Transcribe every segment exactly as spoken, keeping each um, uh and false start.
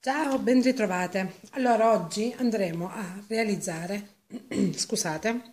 Ciao, ben ritrovate. Allora, oggi andremo a realizzare, scusate,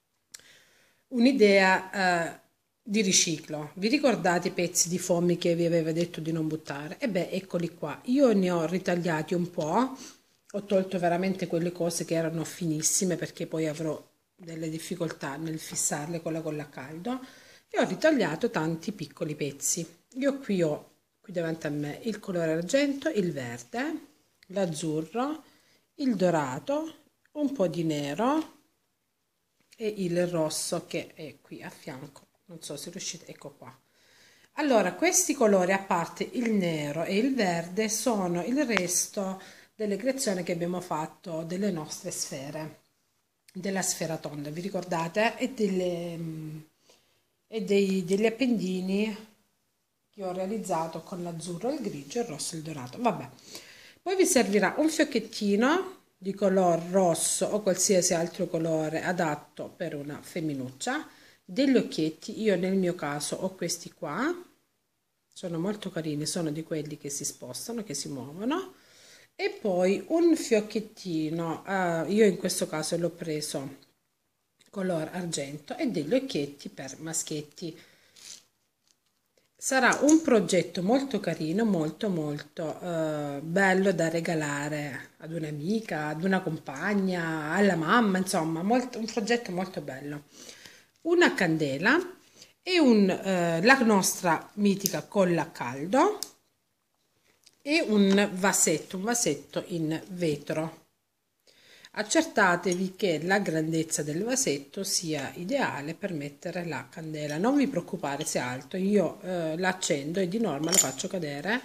un'idea eh, di riciclo. Vi ricordate i pezzi di foamy che vi avevo detto di non buttare? E beh, eccoli qua. Io ne ho ritagliati un po', ho tolto veramente quelle cose che erano finissime perché poi avrò delle difficoltà nel fissarle con la colla a caldo e ho ritagliato tanti piccoli pezzi. Io qui ho qui davanti a me il colore argento, il verde, l'azzurro, il dorato, un po' di nero e il rosso che è qui a fianco. Non so se riuscite, ecco qua. Allora, questi colori, a parte il nero e il verde, sono il resto delle creazioni che abbiamo fatto delle nostre sfere, della sfera tonda, vi ricordate? E, delle, e dei, degli appendini che ho realizzato con l'azzurro, il grigio, il rosso e il dorato. Vabbè. Poi vi servirà un fiocchettino di color rosso o qualsiasi altro colore adatto per una femminuccia, degli occhietti. Io nel mio caso ho questi qua, sono molto carini, sono di quelli che si spostano, che si muovono, e poi un fiocchettino, eh, io in questo caso l'ho preso color argento, e degli occhietti per maschietti. Sarà un progetto molto carino, molto molto eh, bello da regalare ad un'amica, ad una compagna, alla mamma, insomma, molto, un progetto molto bello. Una candela e un, eh, la nostra mitica colla a caldo e un vasetto, un vasetto in vetro. Accertatevi che la grandezza del vasetto sia ideale per mettere la candela. Non vi preoccupare se è alto, io eh, l'accendo e di norma lo faccio cadere,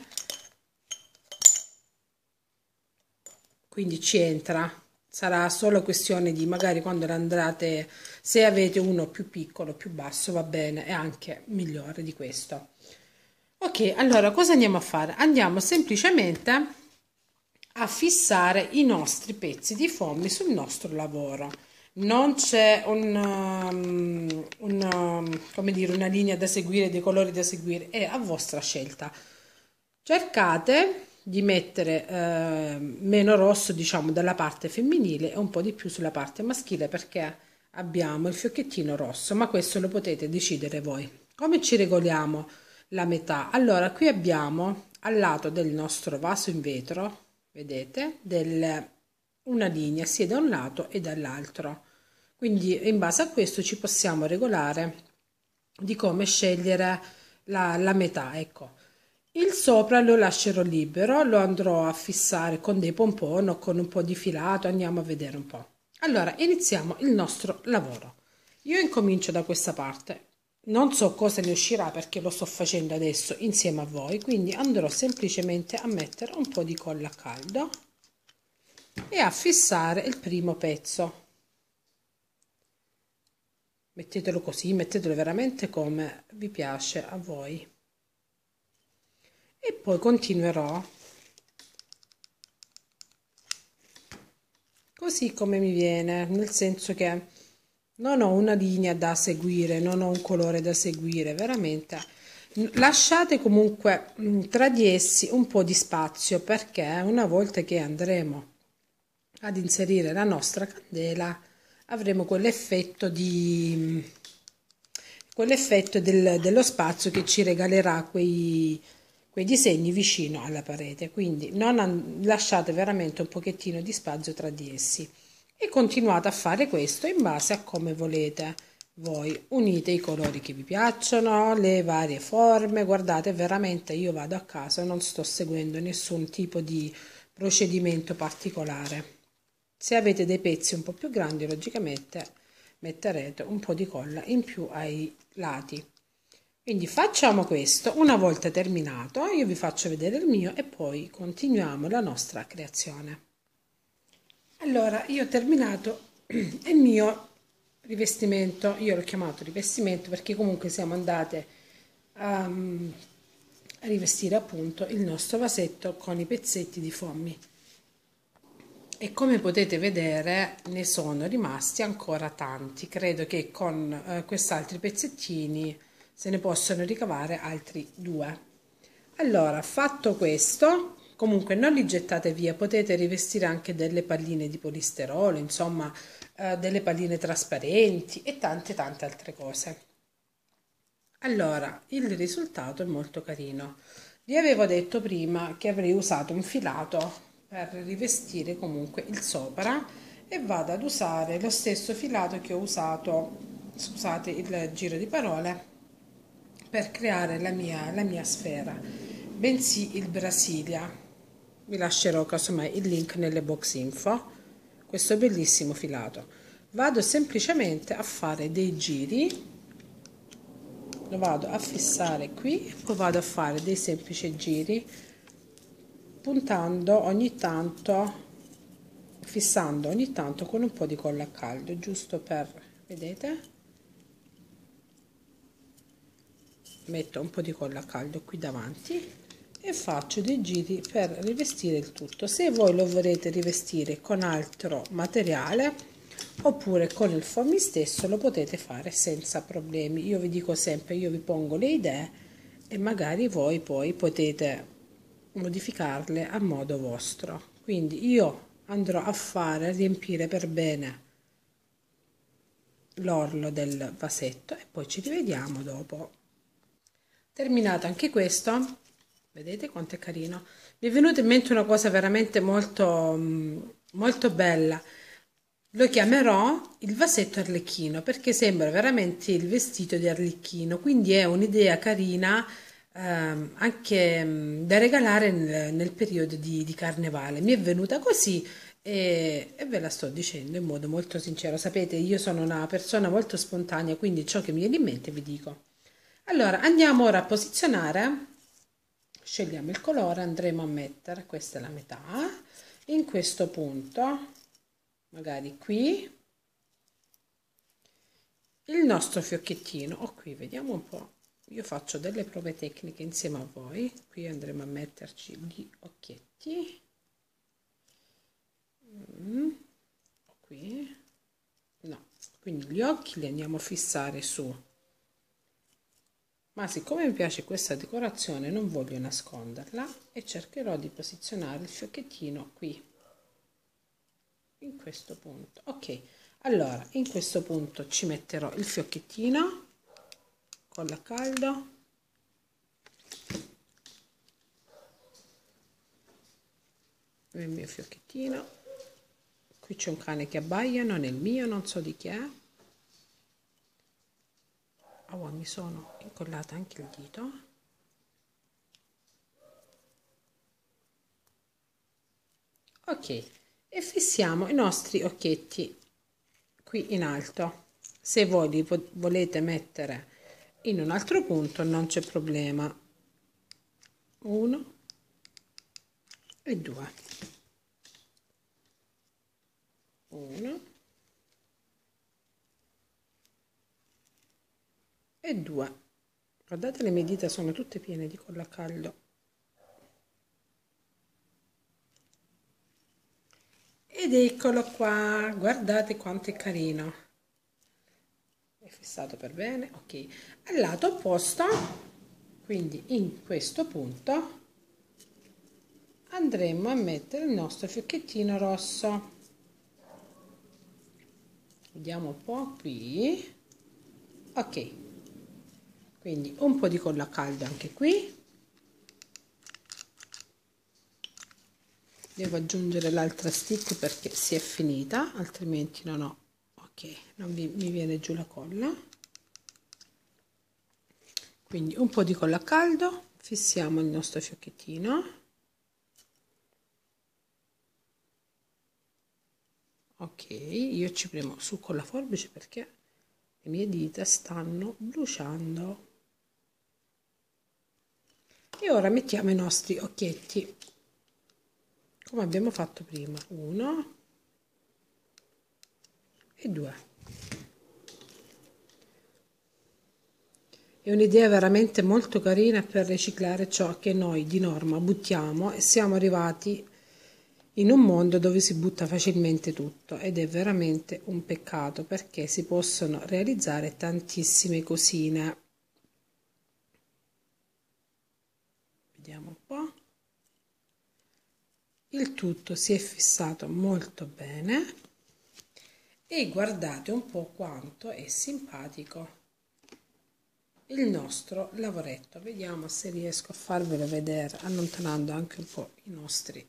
quindi ci entra. Sarà solo questione di magari quando andrete, se avete uno più piccolo, più basso, va bene, è anche migliore di questo. Ok, allora cosa andiamo a fare? Andiamo semplicemente a fissare i nostri pezzi di foamy sul nostro lavoro. Non c'è un, um, un, um, come dire, una linea da seguire, dei colori da seguire, è a vostra scelta. Cercate di mettere eh, meno rosso, diciamo, dalla parte femminile e un po' di più sulla parte maschile, perché abbiamo il fiocchettino rosso, ma questo lo potete decidere voi. Come ci regoliamo la metà? Allora, qui abbiamo al lato del nostro vaso in vetro, vedete, del, una linea sia da un lato e dall'altro. Quindi in base a questo ci possiamo regolare di come scegliere la, la metà, ecco. Il sopra lo lascerò libero, lo andrò a fissare con dei pompon o con un po' di filato, andiamo a vedere un po'. Allora, iniziamo il nostro lavoro. Io incomincio da questa parte. Non so cosa ne uscirà perché lo sto facendo adesso insieme a voi, quindi andrò semplicemente a mettere un po' di colla a caldo e a fissare il primo pezzo. Mettetelo così, mettetelo veramente come vi piace a voi. E poi continuerò così come mi viene, nel senso che non ho una linea da seguire, non ho un colore da seguire, veramente. Lasciate comunque tra di essi un po' di spazio, perché una volta che andremo ad inserire la nostra candela avremo quell'effetto di quell'effetto del, dello spazio che ci regalerà quei, quei disegni vicino alla parete. Quindi non lasciate veramente un pochettino di spazio tra di essi e continuate a fare questo in base a come volete voi. Unite i colori che vi piacciono, le varie forme. Guardate, veramente io vado a caso, non sto seguendo nessun tipo di procedimento particolare. Se avete dei pezzi un po' più grandi, logicamente metterete un po' di colla in più ai lati. Quindi facciamo questo. Una volta terminato, io vi faccio vedere il mio e poi continuiamo la nostra creazione. Allora, io ho terminato il mio rivestimento. Io l'ho chiamato rivestimento perché comunque siamo andate a, a rivestire appunto il nostro vasetto con i pezzetti di foamy. E come potete vedere ne sono rimasti ancora tanti. Credo che con eh, quest'altri pezzettini se ne possono ricavare altri due. Allora, fatto questo, Comunque non li gettate via, potete rivestire anche delle palline di polistirolo, insomma, eh, delle palline trasparenti e tante tante altre cose. Allora, il risultato è molto carino. Vi avevo detto prima che avrei usato un filato per rivestire comunque il sopra e vado ad usare lo stesso filato che ho usato, scusate il giro di parole, per creare la mia, la mia sfera, bensì il Brasilia. Vi lascerò casomai il link nelle box info, questo bellissimo filato. Vado semplicemente a fare dei giri, lo vado a fissare qui, poi vado a fare dei semplici giri, puntando ogni tanto, fissando ogni tanto con un po' di colla a caldo, giusto per, vedete? Metto un po' di colla a caldo qui davanti e faccio dei giri per rivestire il tutto. Se voi lo volete rivestire con altro materiale oppure con il foamy stesso, lo potete fare senza problemi. Io vi dico sempre, io vi pongo le idee e magari voi poi potete modificarle a modo vostro. Quindi io andrò a fare, a riempire per bene l'orlo del vasetto e poi ci rivediamo dopo. Terminato anche questo, vedete quanto è carino. Mi è venuta in mente una cosa veramente molto molto bella. Lo chiamerò il vasetto arlecchino perché sembra veramente il vestito di Arlecchino, quindi è un'idea carina ehm, anche mh, da regalare nel, nel periodo di, di carnevale. Mi è venuta così e, e ve la sto dicendo in modo molto sincero. Sapete, io sono una persona molto spontanea, quindi ciò che mi viene in mente vi dico. Allora, andiamo ora a posizionare, scegliamo il colore, andremo a mettere, questa è la metà, in questo punto, magari qui, il nostro fiocchettino, o qui, vediamo un po', io faccio delle prove tecniche insieme a voi, qui andremo a metterci gli occhietti, mm, qui, no, quindi gli occhi li andiamo a fissare su. Ma siccome mi piace questa decorazione non voglio nasconderla e cercherò di posizionare il fiocchettino qui, in questo punto. Ok, allora in questo punto ci metterò il fiocchettino con la caldo, il mio fiocchettino. Qui c'è un cane che abbaia, non è il mio, non so di chi è. Oh, mi sono incollata anche il dito. Ok, e fissiamo i nostri occhietti qui in alto. Se voi li volete mettere in un altro punto non c'è problema. Uno e due. Uno e due. Guardate, le mie dita sono tutte piene di colla a caldo. Ed eccolo qua, guardate quanto è carino. È fissato per bene, ok. Al lato opposto, quindi in questo punto, andremo a mettere il nostro fiocchettino rosso. Vediamo un po' qui. Ok. Quindi un po' di colla a caldo anche qui. Devo aggiungere l'altra stick perché si è finita, altrimenti non ho, ok, non vi, mi viene giù la colla. Quindi un po' di colla a caldo, fissiamo il nostro fiocchettino. Ok, io ci premo su con la forbice perché le mie dita stanno bruciando. E ora mettiamo i nostri occhietti come abbiamo fatto prima, uno e due. È un'idea veramente molto carina per riciclare ciò che noi di norma buttiamo e siamo arrivati in un mondo dove si butta facilmente tutto ed è veramente un peccato perché si possono realizzare tantissime cosine. Vediamo un po'. il tutto si è fissato molto bene e guardate un po' quanto è simpatico il nostro lavoretto. Vediamo se riesco a farvelo vedere allontanando anche un po' i nostri.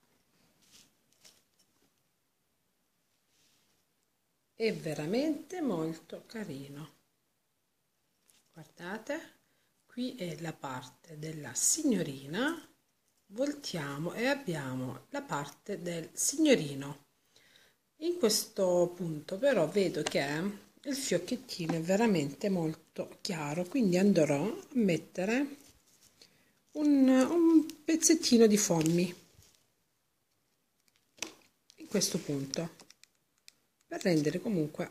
È veramente molto carino. Guardate, qui è la parte della signorina, voltiamo e abbiamo la parte del signorino. In questo punto però vedo che il fiocchettino è veramente molto chiaro, quindi andrò a mettere un, un pezzettino di foamy in questo punto per rendere comunque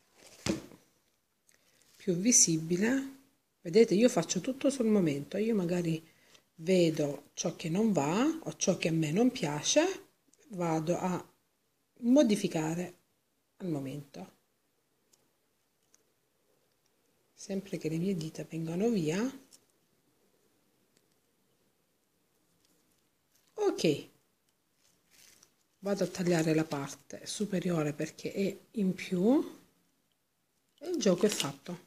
più visibile. Vedete, io faccio tutto sul momento, io magari vedo ciò che non va o ciò che a me non piace, vado a modificare al momento, sempre che le mie dita vengano via. Ok, vado a tagliare la parte superiore perché è in più e il gioco è fatto.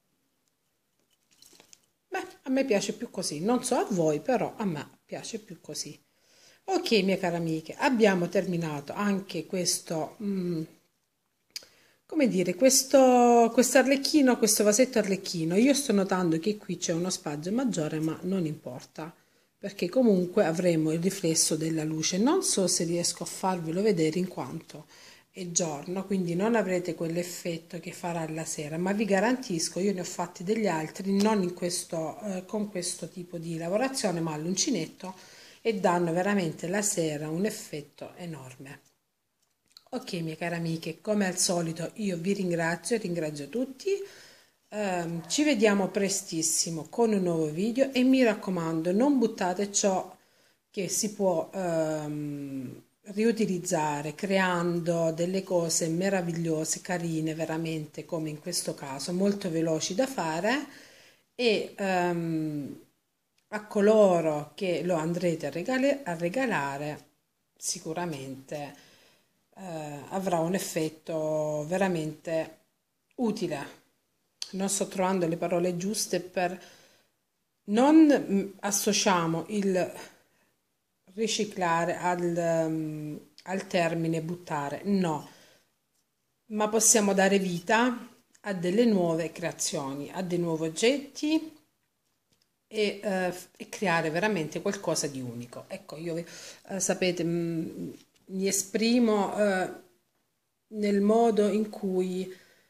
Beh, a me piace più così, non so a voi, però a me piace più così. Ok, mie care amiche, abbiamo terminato anche questo, mm, come dire, questo, questo arlecchino, questo vasetto arlecchino. Io sto notando che qui c'è uno spazio maggiore, ma non importa, perché comunque avremo il riflesso della luce. Non so se riesco a farvelo vedere in quanto è giorno, quindi non avrete quell'effetto che farà la sera, ma vi garantisco, io ne ho fatti degli altri, non in questo, eh, con questo tipo di lavorazione, ma all'uncinetto, e danno veramente la sera un effetto enorme. Ok, mie care amiche, come al solito io vi ringrazio, ringrazio tutti, eh, ci vediamo prestissimo con un nuovo video e mi raccomando non buttate ciò che si può ehm, riutilizzare creando delle cose meravigliose, carine veramente, come in questo caso, molto veloci da fare, e ehm, a coloro che lo andrete a, regale, a regalare sicuramente eh, avrà un effetto veramente utile. Non sto trovando le parole giuste per non associamo il riciclare al, um, al termine buttare, no, ma possiamo dare vita a delle nuove creazioni, a dei nuovi oggetti e, eh, e creare veramente qualcosa di unico. Ecco, io eh, sapete, mh, mi esprimo eh, nel modo in cui,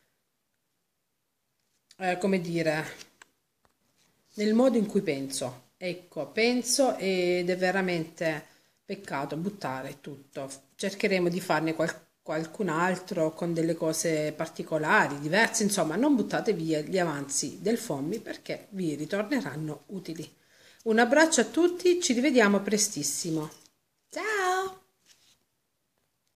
eh, come dire, nel modo in cui penso. Ecco, penso ed è veramente peccato buttare tutto. Cercheremo di farne qual qualcun altro con delle cose particolari, diverse, insomma, non buttate via gli avanzi del foamy perché vi ritorneranno utili. Un abbraccio a tutti, ci rivediamo prestissimo.